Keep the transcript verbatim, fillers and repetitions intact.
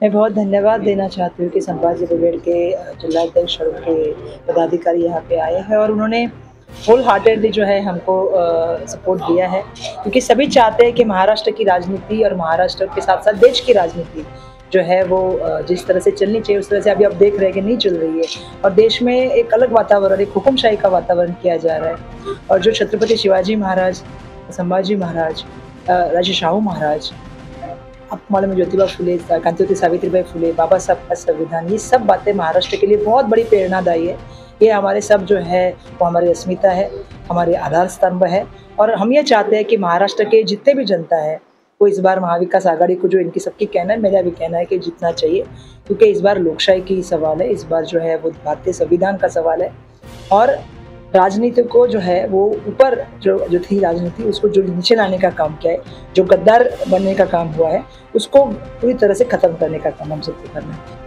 मैं बहुत धन्यवाद देना चाहती हूँ कि संभाजी ब्रिगेड के जिलाध्यक्ष और उनके पदाधिकारी यहाँ पे आए हैं और उन्होंने होल हार्टेडली जो है हमको सपोर्ट दिया है, क्योंकि सभी चाहते हैं कि महाराष्ट्र की राजनीति और महाराष्ट्र के साथ साथ देश की राजनीति जो है वो जिस तरह से चलनी चाहिए उस तरह से अभी आप देख रहे हैं कि नहीं चल रही है। और देश में एक अलग वातावरण, एक हुकुमशाही का वातावरण किया जा रहा है। और जो छत्रपति शिवाजी महाराज, संभाजी महाराज, राजे शाहू महाराज, आपको मालूम है ज्योतिबा फुले, क्रांतिवती सावित्रीबाई फुले, बाबा साहब का संविधान, ये सब बातें महाराष्ट्र के लिए बहुत बड़ी प्रेरणादायी है। ये हमारे सब जो है वो हमारी अस्मिता है, हमारे आधार स्तंभ है। और हम ये चाहते हैं कि महाराष्ट्र के जितने भी जनता है वो इस बार महाविकास आघाड़ी को, जो इनकी सबकी कहना है, मेरा भी कहना है कि जीतना चाहिए, क्योंकि इस बार लोकशाही की सवाल है, इस बार जो है वो भारतीय संविधान का सवाल है। और राजनीति को जो है वो ऊपर जो जो थी राजनीति, उसको जो नीचे लाने का काम किया है, जो गद्दार बनने का काम हुआ है, उसको पूरी तरह से खत्म करने का काम हम सबको करना है।